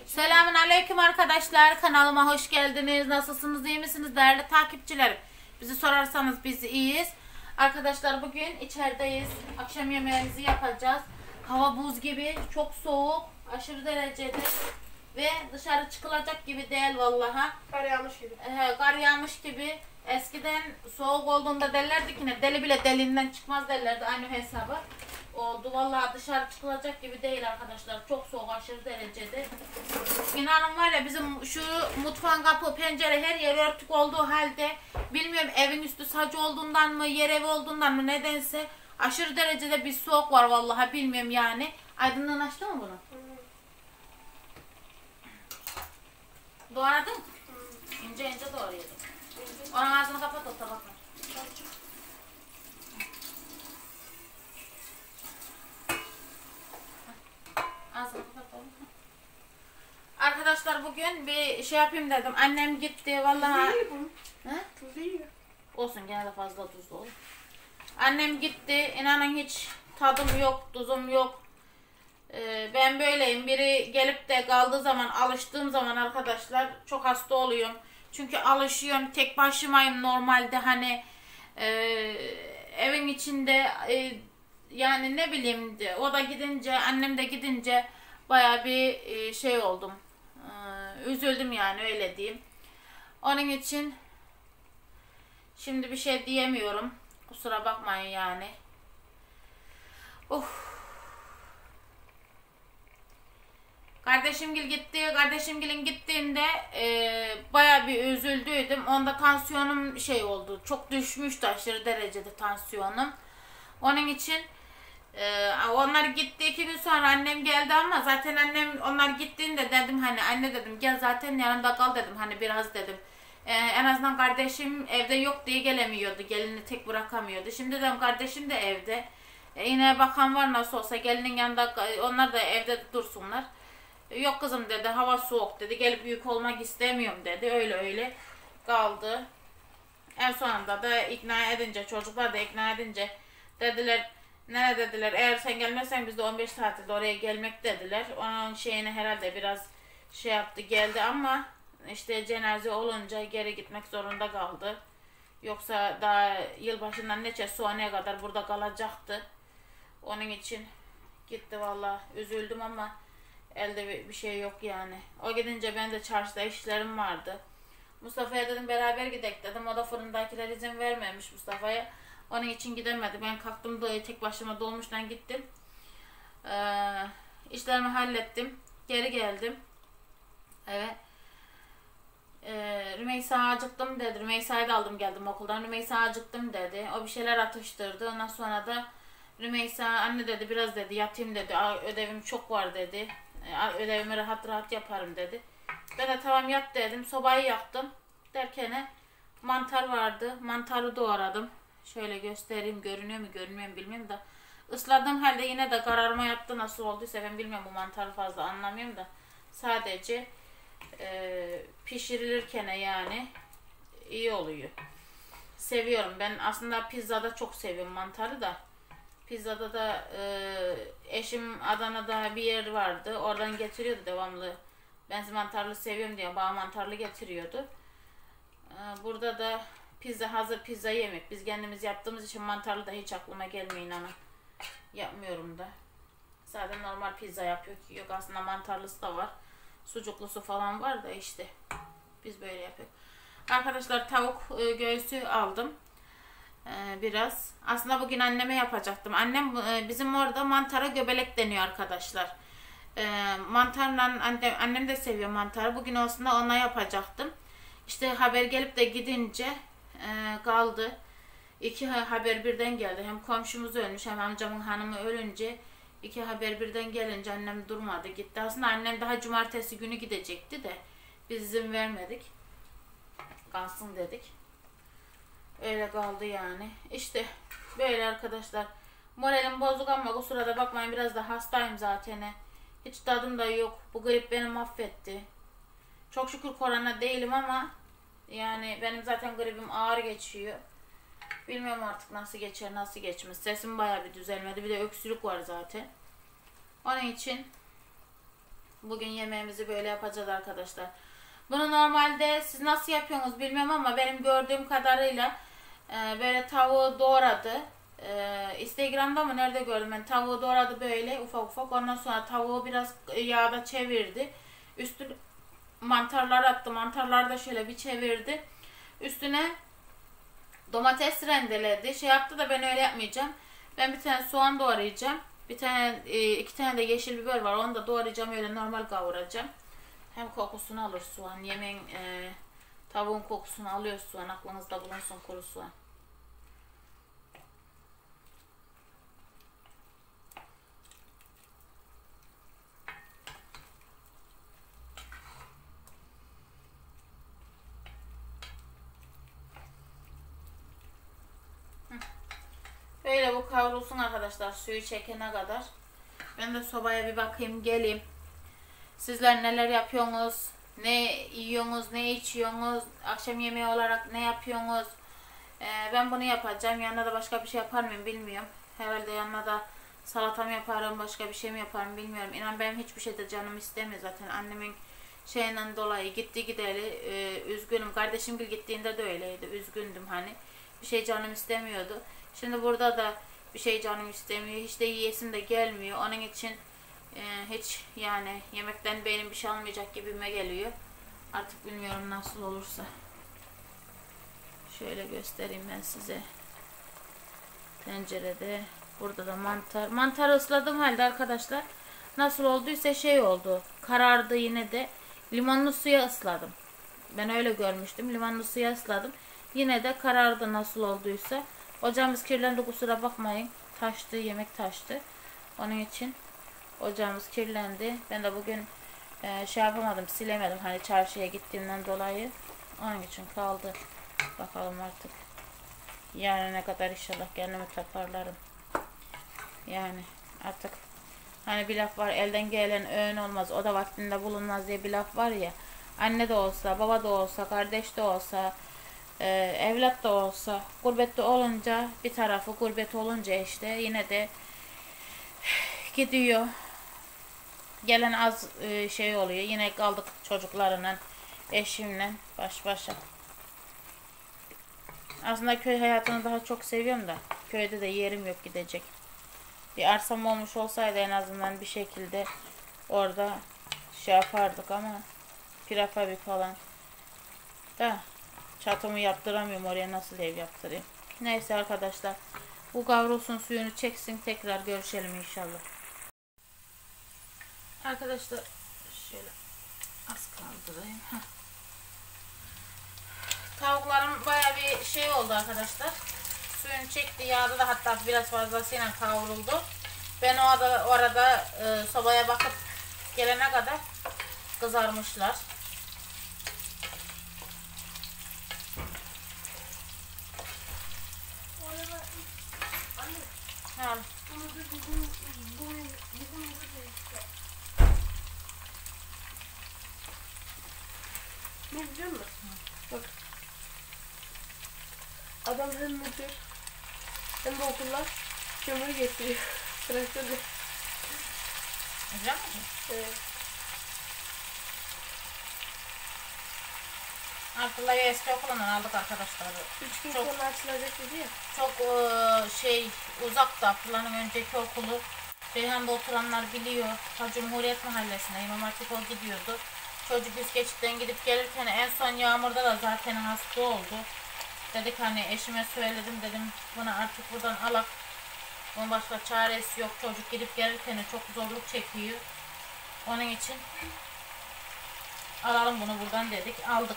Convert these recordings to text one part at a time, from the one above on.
Selamun aleyküm arkadaşlar. Kanalıma hoş geldiniz. Nasılsınız? İyi misiniz değerli takipçilerim? Bizi sorarsanız biz iyiyiz. Arkadaşlar bugün içerideyiz. Akşam yemeğimizi yapacağız. Hava buz gibi. Çok soğuk. Aşırı derecede. Ve dışarı çıkılacak gibi değil vallahi. Kar yağmış gibi. Kar yağmış gibi. Eskiden soğuk olduğunda derlerdi ki ne deli bile deliğinden çıkmaz derlerdi. Aynı hesabı oldu. Vallahi dışarı çıkılacak gibi değil arkadaşlar. Çok soğuk, aşırı derecede. İnanın var ya, bizim şu mutfağın kapı, pencere, her yer örtük olduğu halde, bilmiyorum evin üstü sacı olduğundan mı, yer evi olduğundan mı, nedense aşırı derecede bir soğuk var vallahi, bilmiyorum yani. Aydınlığın açtı mı bunu? Doğradın mı? İnce ince doğrayalım. Onun ağzını kapat, o tabakla. Ağzını kapat. Arkadaşlar bugün bir şey yapayım dedim. Annem gitti vallahi. Tuzlu bu. He? Tuzlu yiyor. Olsun, gene de fazla tuzlu olur. Annem gitti. İnanın hiç tadım yok, tuzum yok. Ben böyleyim. Biri gelip de kaldığı zaman, alıştığım zaman arkadaşlar çok hasta oluyorum. Çünkü alışıyorum. Tek başımayım normalde, hani evin içinde yani ne bileyim, o da gidince, annem de gidince baya bir şey oldum. Üzüldüm yani, öyle diyeyim. Onun için şimdi bir şey diyemiyorum. Kusura bakmayın yani. Kardeşimgil gitti. Kardeşimgilin gittiğinde baya bir üzüldüydüm. Onda tansiyonum şey oldu. Çok düşmüştü, aşırı derecede tansiyonum. Onun için onlar gitti, 2 gün sonra annem geldi, ama zaten annem onlar gittiğinde dedim, hani anne dedim gel zaten yanında kal dedim, hani biraz dedim. En azından kardeşim evde yok diye gelemiyordu. Gelini tek bırakamıyordu. Şimdi dedim kardeşim de evde. Yine bakan var, nasıl olsa gelinin yanında, onlar da evde dursunlar. Yok kızım dedi, hava soğuk dedi, gelip büyük olmak istemiyorum dedi, öyle kaldı. En sonunda da ikna edince, çocuklar da ikna edince dediler, ne dediler, eğer sen gelmezsen biz de 15 tatilde oraya gelmek dediler. Onun şeyini herhalde biraz şey yaptı, geldi, ama işte cenaze olunca geri gitmek zorunda kaldı. Yoksa daha yılbaşından neçe sonraya kadar burada kalacaktı. Onun için gitti vallahi, üzüldüm ama elde bir şey yok yani. O gidince ben de çarşıda işlerim vardı. Mustafa'ya dedim beraber gidelim dedim. O da fırındakiler izin vermemiş Mustafa'ya. Onun için gidemedi. Ben kalktım da tek başıma dolmuştan gittim. İşlerimi hallettim. Geri geldim. Evet. Rümeysa acıktım dedi. Rümeysa'yı da aldım geldim okuldan. Rümeysa acıktım dedi. O bir şeyler atıştırdı. Ondan sonra da Rümeysa anne dedi biraz dedi yatayım dedi. Ödevim çok var dedi. Ödevimi rahat rahat yaparım dedi. Ben de tamam yat dedim. Sobayı yaktım. Derken mantar vardı. Mantarı doğradım. Şöyle göstereyim. Görünüyor mu görünmüyor mu bilmiyorum da. Isladığım halde yine de kararma yaptı. Nasıl olduysa ben bilmiyorum, bu mantarı fazla anlamıyorum da. Sadece pişirilirken yani iyi oluyor. Seviyorum. Ben aslında pizzada çok seviyorum mantarı da. Pizzada da eşim Adana'da bir yer vardı. Oradan getiriyordu devamlı. Ben mantarlı seviyorum diye bana mantarlı getiriyordu. Burada da hazır pizza yemek. Biz kendimiz yaptığımız için mantarlı da hiç aklıma gelmiyor, inanın. Yapmıyorum da. Zaten normal pizza yapıyor ki. Yok, aslında mantarlısı da var. Sucuklusu falan var da işte. Biz böyle yapıyoruz. Arkadaşlar tavuk göğsü aldım. Biraz. Aslında bugün anneme yapacaktım. Annem bizim orada mantara göbelek deniyor arkadaşlar. Mantarla annem de seviyor mantarı. Bugün aslında ona yapacaktım. İşte haber gelip de gidince kaldı. 2 haber birden geldi. Hem komşumuz ölmüş hem amcamın hanımı ölünce 2 haber birden gelince annem durmadı, gitti. Aslında annem daha cumartesi günü gidecekti de biz izin vermedik. Kalsın dedik. Öyle kaldı yani. İşte böyle arkadaşlar. Moralim bozuk ama kusura da bakmayın, biraz da hastayım zaten. Hiç tadım da yok. Bu grip beni mahvetti. Çok şükür korona değilim ama yani benim zaten gripim ağır geçiyor. Bilmiyorum artık nasıl geçer nasıl geçmez. Sesim bayağı bir düzelmedi. Bir de öksürük var zaten. Onun için Bugün yemeğimizi böyle yapacağız arkadaşlar. Bunu normalde siz nasıl yapıyorsunuz bilmiyorum ama benim gördüğüm kadarıyla böyle tavuğu doğradı. Instagram'da mı nerede gördüm ben, tavuğu doğradı böyle ufak ufak. Ondan sonra tavuğu biraz yağda çevirdi. Üstüne mantarlar attı. Mantarları da şöyle bir çevirdi. Üstüne domates rendeledi. Şey yaptı da ben öyle yapmayacağım. Ben bir tane soğan doğrayacağım. Bir tane, iki tane de yeşil biber var. Onu da doğrayacağım. Öyle normal kavuracağım. Hem kokusunu alır soğan. Yemeğin, tavuğun kokusunu alıyor soğan. Aklınızda bulunsun, kuru soğan. Böyle bu kavrulsun arkadaşlar, suyu çekene kadar. Ben de sobaya bir bakayım, geleyim. Sizler neler yapıyorsunuz? Ne yiyorsunuz? Ne içiyorsunuz? Akşam yemeği olarak ne yapıyorsunuz? Ben bunu yapacağım. Yanına da başka bir şey yapar mıyım bilmiyorum. Herhalde yanına da salata mı yaparım, başka bir şey mi yaparım bilmiyorum. İnan benim hiçbir şey de canım istemiyor zaten. Annemin şeyinden dolayı gitti gideli üzgünüm. Kardeşim gittiğinde de öyleydi. Üzgündüm hani. Bir şey canım istemiyordu. Şimdi burada da bir şey canım istemiyor. Hiç de yiyesim de gelmiyor. Onun için hiç yani yemekten benim bir şey almayacak gibime geliyor. Artık bilmiyorum nasıl olursa. Şöyle göstereyim ben size. Tencerede. Burada da mantar. Mantarı ısladım halde arkadaşlar. Nasıl olduysa şey oldu. Karardı yine de. Limonlu suya ısladım. Ben öyle görmüştüm. Limonlu suya ısladım. Yine de karardı nasıl olduysa. Ocağımız kirlendi, kusura bakmayın. Taştı, yemek taştı. Onun için ocağımız kirlendi. Ben de bugün şey yapamadım, silemedim. Hani çarşıya gittiğimden dolayı. Onun için kaldı. Bakalım artık. Yani ne kadar inşallah kendimi toparlarım. Yani artık hani bir laf var, elden gelen öğün olmaz, o da vaktinde bulunmaz diye bir laf var ya. Anne de olsa, baba da olsa, kardeş de olsa, evlat da olsa, gurbette olunca, bir tarafı gurbet olunca işte yine de gidiyor. Gelen az şey oluyor. Yine kaldık çocuklarla, eşimle baş başa. Aslında köy hayatını daha çok seviyorum da köyde de yerim yok gidecek. Bir arsam olmuş olsaydı en azından bir şekilde orada şey yapardık ama prefabrik falan da çatımı yaptıramıyorum, oraya nasıl ev yaptırayım. Neyse arkadaşlar, bu kavrulsun, suyunu çeksin, tekrar görüşelim inşallah. Arkadaşlar şöyle az kaldırayım. Tavuklarım baya bir şey oldu arkadaşlar. Suyunu çekti, yağda da hatta biraz fazlasıyla kavruldu. Ben o arada sobaya bakıp gelene kadar kızarmışlar. Ha. Ne biliyor musun? Bak. Adam hem müdür hem de okullar kömür getiriyor. Traktörle. Güzel mi? Evet. Abdullah'ı eski okulundan aldık arkadaşlar. 3 gün çok, sonra açılacak dedi ya. çok şey uzakta Abdullah'ın önceki okulu. Reyhan'da oturanlar biliyor. Ta Cumhuriyet Mahallesi'ne İmam Hatip o gidiyordu. Çocuk üst geçitten gidip gelirken en son yağmurda da zaten hasta oldu. Dedik hani eşime söyledim, dedim bunu artık buradan alak. Bunun başka çaresi yok. Çocuk gidip gelirken çok zorluk çekiyor. Onun için alalım bunu buradan dedik. Aldık.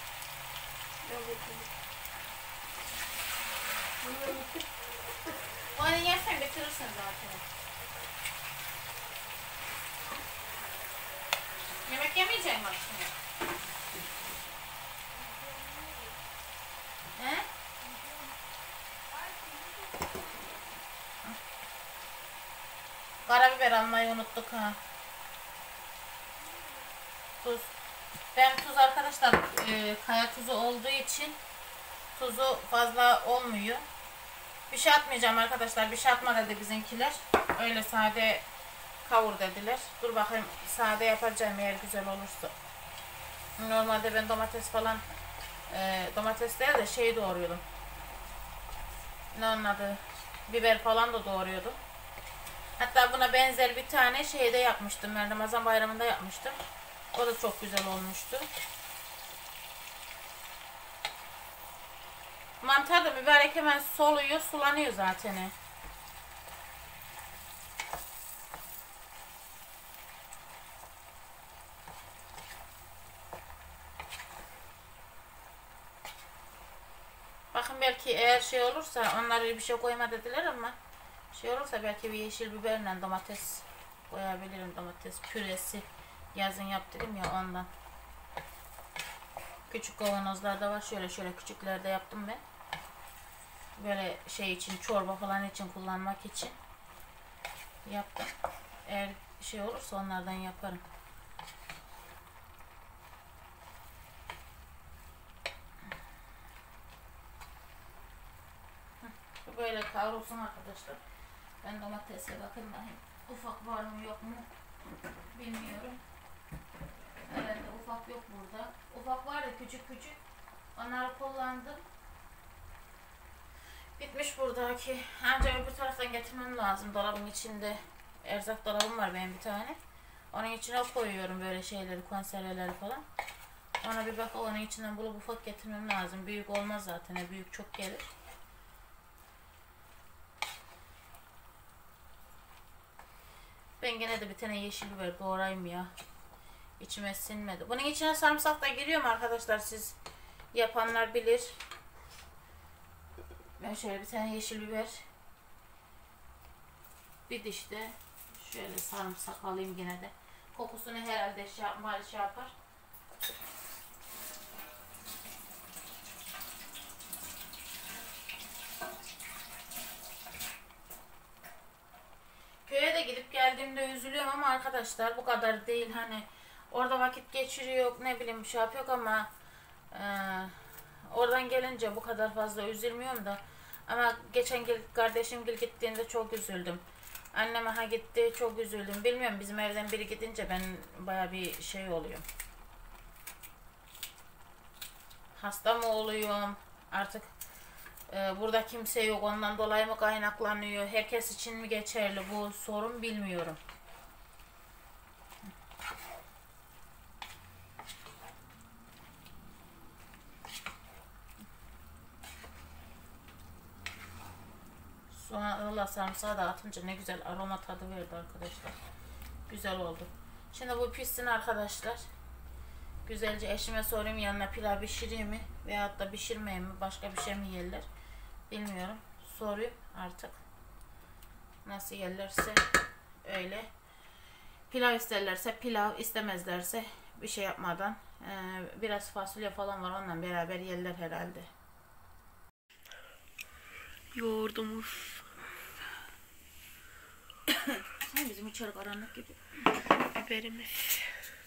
Onu yersen bitirirsin zaten. Yemek yemeyecek misin akşam? He? Karabiber almayı unuttuk ha. Tuz. Ben tuz arkadaşlar kaya tuzu olduğu için tuzu fazla olmuyor. Bir şey atmayacağım arkadaşlar. Bir şey atma dedi bizimkiler. Öyle sade kavur dediler. Dur bakayım sade yapacağım eğer güzel olursa. Normalde ben domates falan domates değil de şey doğruyordum. Ne onun adı? Biber falan da doğruyordum. Hatta buna benzer bir tane şeyde yapmıştım. Ben Ramazan bayramında yapmıştım. O da çok güzel olmuştu. Mantar da mübarek hemen soluyor, sulanıyor zaten. Bakın belki eğer şey olursa onlara bir şey koyma dediler ama şey olursa belki bir yeşil biberle domates koyabilirim. Domates püresi yazın yaptım ya ondan. Küçük kavanozlarda var. Şöyle küçüklerde yaptım ben. Böyle şey için çorba falan için kullanmak için yaptım. Eğer şey olursa onlardan yaparım. Böyle kavrulsun arkadaşlar. Ben domatese bakayım ufak var mı yok mu bilmiyorum. Herhalde ufak yok burada. Ufak var da küçük. Onları kullandım. Bitmiş buradaki. Ancak öbür taraftan getirmem lazım. Dolabın içinde erzak dolabım var benim bir tane. Onun içine koyuyorum böyle şeyleri, konserveleri falan. Ona bir bak, onun içinden bulup ufak getirmem lazım. Büyük olmaz zaten. Büyük çok gelir. Ben gene de bir tane yeşil biber doğrayayım ya. İçime sinmedi. Bunun içine sarımsak da giriyor mu arkadaşlar? Siz yapanlar bilir. Ben şöyle bir tane yeşil biber, bir diş de şöyle sarımsak alayım gene de. Kokusunu herhalde şey yapar. Köye de gidip geldiğimde üzülüyorum ama arkadaşlar bu kadar değil, hani orada vakit geçiriyor, ne bileyim şey yapıyor ama oradan gelince bu kadar fazla üzülmüyorum da. Ama geçen kardeşim gittiğinde çok üzüldüm. Annem gitti, çok üzüldüm. Bilmiyorum, bizim evden biri gidince ben baya bir şey oluyorum. Hasta mı oluyorum artık, burada kimse yok ondan dolayı mı kaynaklanıyor, herkes için mi geçerli bu sorun bilmiyorum. Sonra Allah sarımsağı da atınca ne güzel aroma tadı verdi arkadaşlar. Güzel oldu. Şimdi bu pişsin arkadaşlar. Güzelce eşime sorayım, yanına pilav pişireyim mi veyahut da pişirmeyeyim mi, başka bir şey mi yerler bilmiyorum. Sorayım artık. Nasıl yerlerse öyle. Pilav isterlerse pilav, istemezlerse bir şey yapmadan biraz fasulye falan var, onunla beraber yerler herhalde. Yoğurdumuz. Sen bizim içeri karanlık gibi. Biberimiz.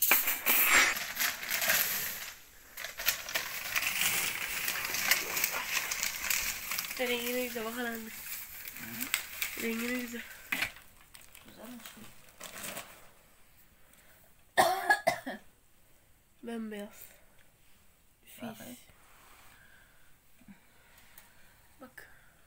Rengine güzel, bakın anne. Rengine güzel. Güzelmiş. Bembeyaz. Fis. Bak.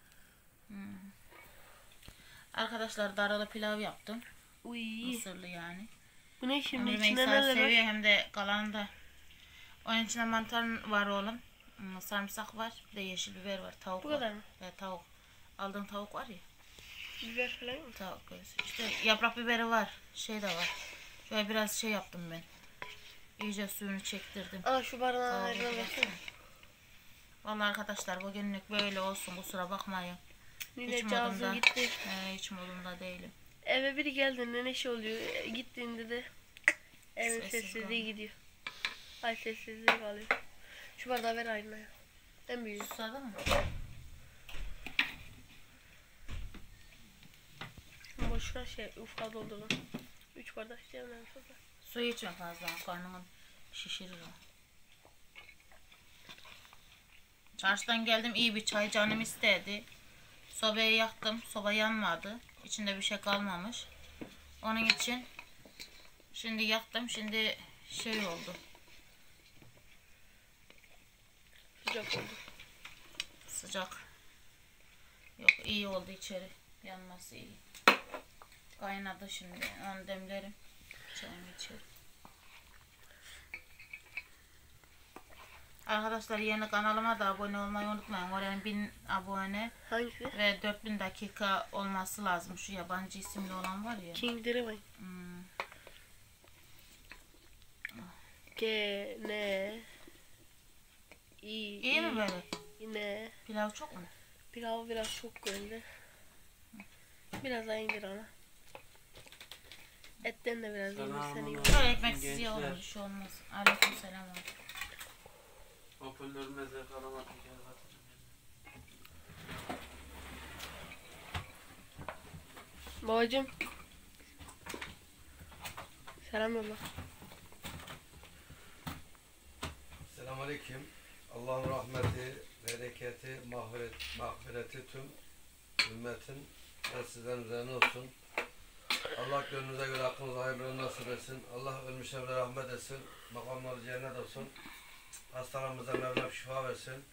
Arkadaşlar daralı pilav yaptım. Uy. Mısırlı yani. Bu ne şimdi? Hem İçinde Rümeysa neler seviyor var? hem de kalanında. Onun içinde mantar var oğlum. Sarımsak var. Bir de yeşil biber var. Tavuk Bu var. kadar mı? Tavuk. Aldığım tavuk var ya. Biber falan mı? Tavuk göğsü. İşte yaprak biberi var. Şey de var. Şöyle biraz şey yaptım ben. İyice suyunu çektirdim. Aa, şu bardağın Tavuğu nereden biraz- versene. Vallahi arkadaşlar bugünlük böyle olsun. Kusura bakmayın. Yine Hiç cazı modumda, gitti. hiç modumda değilim. Eve biri geldiğinde ne şey oluyor? Gittiğinde de evin Sessiz sessizliği kalıyor. gidiyor. Ay, sessizliği kalıyor. Şu bardağı ver aynaya. En büyüğü. Susadın mı? Boşuna şey ufka doldurun. 3 bardak içeceğim ben sonra. Su içme fazla. Karnını şişirir o. Çarşıdan geldim, iyi bir çay canım istedi. Sobayı yaktım. Soba yanmadı. İçinde bir şey kalmamış. Onun için şimdi yaktım. Şimdi şey oldu. Sıcak oldu. Sıcak. Yok, iyi oldu içeri. Yanması iyi. Kaynadı şimdi. Onu demlerim. Çayımı içerim. Arkadaşlar yeni kanalıma da abone olmayı unutmayın. Oraya 1000 abone Hangisi? ve 4000 dakika olması lazım. Şu yabancı isimli olan var ya. King Dereway. G N İyi mi böyle? Ne? Pilav çok mu? Pilav biraz çok göründü. Biraz daha indir ona. Etten de biraz indir. Sen iyi. Böyle ekmeksiz ya olur, bir şey olmaz. Aleykümselam abi. Hoparlör meze kalama teker atacağım. Babacım. Selam yolla. Selamünaleyküm. Allah'ın rahmeti, bereketi, mağfireti tüm ümmetin ve sizden üzerine olsun. Allah gönlünüze göre hakkınızı hayırlı nasip etsin. Allah ölmüşlere rahmet etsin. Makamları cennet olsun. Hastalarımıza Mevlam şifa versin.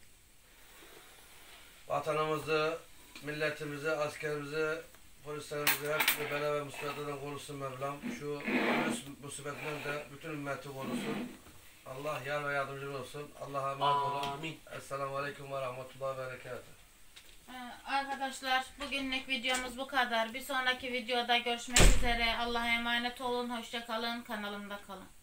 Vatanımızı, milletimizi, askerimizi, polislerimizi her türlü bela ve musibetlerden korusun Mevlam. Şu virüs musibetinden de bütün ümmeti korusun. Allah yar ve yardımcı olsun. Allah'a emanet olun. Amin. Esselamu Aleyküm ve Rahmetullahi ve Berekatuhu. Arkadaşlar bugünlük videomuz bu kadar. Bir sonraki videoda görüşmek üzere. Allah'a emanet olun. Hoşça kalın. Kanalımda kalın.